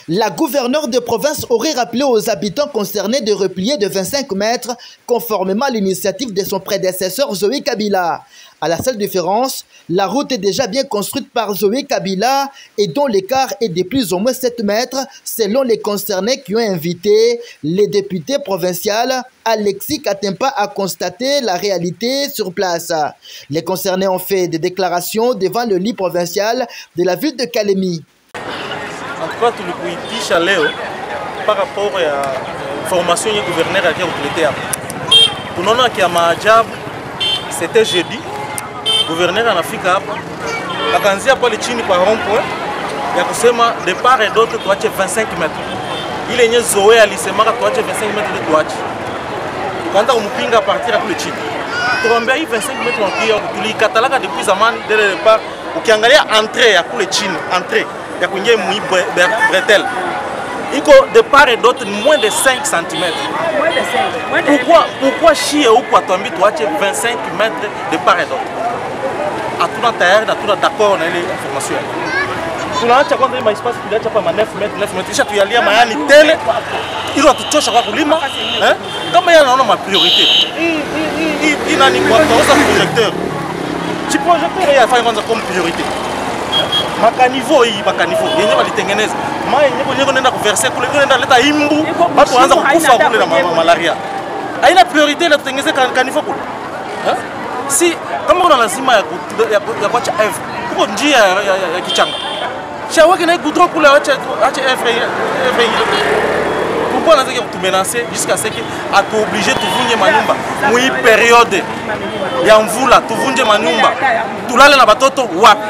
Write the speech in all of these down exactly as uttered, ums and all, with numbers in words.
La gouverneure de province aurait rappelé aux habitants concernés de replier de vingt-cinq mètres conformément à l'initiative de son prédécesseur Zoé Kabila. À la seule différence, la route est déjà bien construite par Zoé Kabila et dont l'écart est de plus ou moins sept mètres selon les concernés qui ont invité les députés provinciaux Alexis Katempa à constater la réalité sur place. Les concernés ont fait des déclarations devant le lit provincial de la ville de Kalemi. En tout cas, tulikuitisha leo par rapport à formation ya gouverneur ya kutuletea. Tunaona kia maajabu, c'était jeudi. Gouverneur anafika hapa akaanzia pale chini kwa rond-point ya kusema de part et d'autre tuache vingt-cinq mètres. Ile yenye Zoe alisema tuache vingt-cinq mètres de tuache. Tukaanza kumpinga partir kule chini. Tukamwambia hii vingt-cinq mètres wakia tulikatalaka depuis zamani dès le départ. Ukiangalia entrée ya kule chini, entrée ya kuingia mwi bretel. Iko de part et d'autre moins de cinq centimètres. Moins de cinq. Pourquoi pourquoi chier huko atuambi tuache vingt-cinq mètres de part et d'autre? Hatuna tayari na tuna d'accord na ile information. Tunaacha kwanza ile espace tuliacha hapa neuf mètres neuf mètres kisha tuyalia mayani tele ili watuchosha kwa kulima eh kama yeye anaona ma priorité. Hii hii nani kwa kwa projecteur. Ci projecteur ya fanya kwanza comme priorité. Makanivo hii makanivo yenyewe walitengeneza. Mai yenyewe yenyewe nenda kuverser kule nenda leta imbu watu waanza kukufa kule na malaria. Haina priorité la tutengeneze kanivo kule. Eh? Si kama kuna lazima ya ya kuacha F kuko njia ya, ya, ya kichanga shawaki na goudron kule acha acha F F pourquoi on a dit que tu menacer jusqu'à ce que a tu obligé de vunje manyumba mwi période ya mvula tuvunje manyumba tulale na batoto wapi.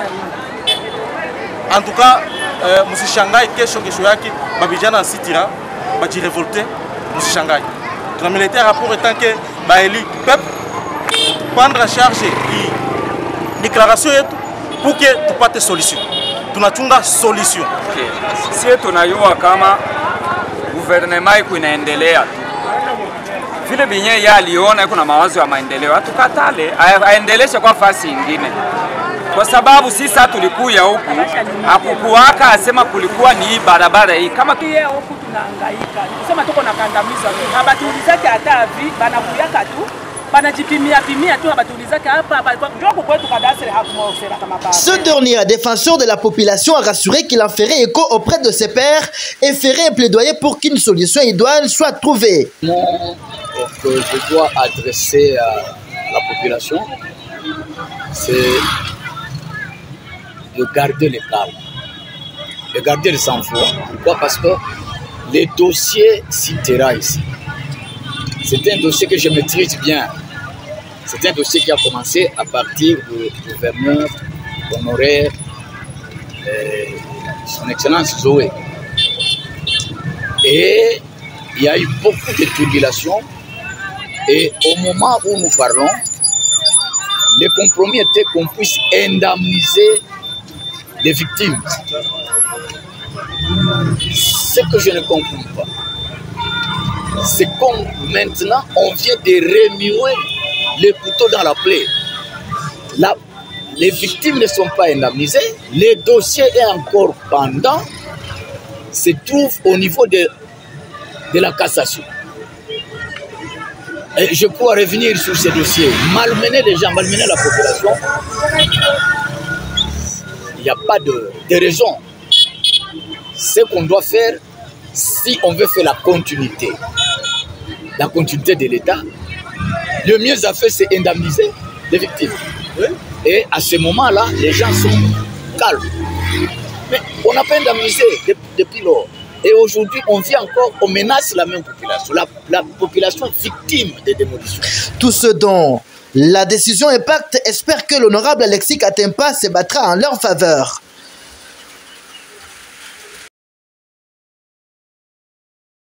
En tout cas euh, msishangae kesho kesho yake babijana sitira baji révolter msishangae tunameletea rapport tant que baeli peuple prendre en charge la déclaration pour que tu pate solution. Tunachunga solution. Okay. Si tunayua kama gouvernement iko inaendelea tu. Vile binye ya aliona kuna mawazo ya maendeleo. Atukatale aendeleshe kwa fasi nyingine. Kwa sababu sisi tulikuya huku hakukuwaka asema kulikuwa ni barabara hii kama kiye huku tunahangaika. Sema tuko na kandamizo tu. Habatuulizake hata vi banakuyaka tu. Ce dernier, défenseur de la population, a rassuré qu'il en ferait écho auprès de ses pairs et ferait un plaidoyer pour qu'une solution idoine soit trouvée. Mon que je dois adresser à la population, c'est de garder le calme, de garder le sang-froid. Pourquoi? Parce que les dossiers citera ici. C'est un dossier que je maîtrise bien. C'est un dossier qui a commencé à partir du gouverneur honoraire, euh, son Excellence Zoé. Et il y a eu beaucoup de tribulations. Et au moment où nous parlons, le compromis était qu'on puisse indemniser les victimes. Ce que je ne comprends pas, c'est comme maintenant on vient de remuer les couteaux dans la plaie. La, les victimes ne sont pas indemnisées, le dossier est encore pendant, se trouve au niveau de, de la cassation. Et je crois revenir sur ces dossiers, malmener les gens, malmener la population. Il n'y a pas de, de raison. Ce qu'on doit faire, si on veut faire la continuité, la continuité de l'État, le mieux à faire, c'est indemniser les victimes. Et à ce moment-là, les gens sont calmes. Mais on n'a pas indemnisé depuis lors. Et aujourd'hui, on vient encore, on menace la même population, la, la population victime des démolitions. Tout ce dont la décision Impact espère que l'honorable Alexis Katempa se battra en leur faveur.